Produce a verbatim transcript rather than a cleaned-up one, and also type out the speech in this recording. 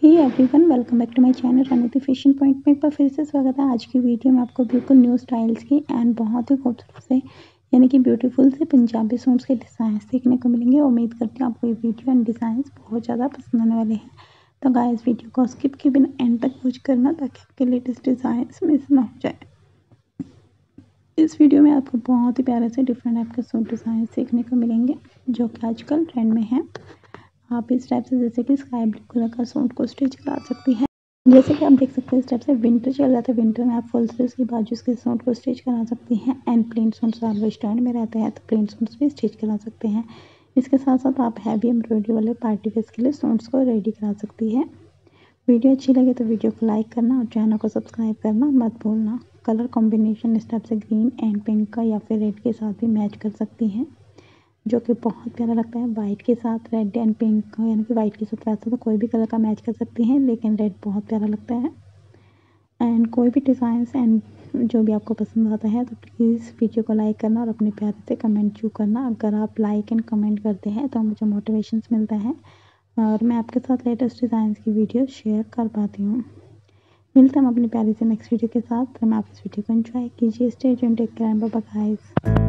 Hey everyone, welcome back to my channel Rananiti fashion point में एक बार फिर से स्वागत है। आज की वीडियो में आपको बिल्कुल न्यू स्टाइल्स की एंड बहुत ही खूबसूरत से यानी कि ब्यूटीफुल से पंजाबी सूट्स के डिज़ाइन सीखने को मिलेंगे। उम्मीद करती हूँ आपको ये वीडियो एंड डिज़ाइंस बहुत ज़्यादा पसंद आने वाले हैं। तो गाइस, वीडियो को स्किप किए बिना एंड तक वॉच करना ताकि आपके लेटेस्ट डिज़ाइंस मिस ना हो जाए। इस वीडियो में आपको बहुत ही प्यारे से डिफरेंट टाइप के सूट डिज़ाइन सीखने को मिलेंगे जो कि आजकल ट्रेंड में है। आप इस टाइप से जैसे कि स्काई ब्लू कलर का सूट को स्टिच करा सकती हैं। जैसे कि आप देख सकते हैं इस टाइप से विंटर चल रहा था, विंटर में आप फुल स्लीव्स की बाजू के सूट को स्टिच करा सकती हैं। And plain suits always trend में रहते हैं तो प्लेन सूट्स भी स्टिच करा सकते हैं। इसके साथ साथ आप हैवी एम्ब्रॉयडरी वाले पार्टी वेयर्स के लिए सूट्स को रेडी करा सकती है। वीडियो अच्छी लगे तो वीडियो को लाइक करना और चैनल को सब्सक्राइब करना मत भूलना। कलर कॉम्बिनेशन इस टाइप से ग्रीन एंड पिंक का या फिर रेड के साथ भी मैच कर सकती हैं जो कि बहुत प्यारा लगता है। वाइट के साथ रेड एंड पिंक यानी कि वाइट के साथ वैसे तो कोई भी कलर का मैच कर सकती हैं, लेकिन रेड बहुत प्यारा लगता है। एंड कोई भी डिज़ाइंस एंड जो भी आपको पसंद आता है तो प्लीज़ वीडियो को लाइक करना और अपने प्यारे से कमेंट जू करना। अगर आप लाइक एंड कमेंट करते हैं तो मुझे मोटिवेशंस मिलता है और मैं आपके साथ लेटेस्ट डिज़ाइंस की वीडियो शेयर कर पाती हूँ। मिलते हैं हम अपनी प्यारी से नेक्स्ट वीडियो के साथ। तो मैं आप इस वीडियो को एंजॉय कीजिए। Stay tuned, take care, bye bye guys.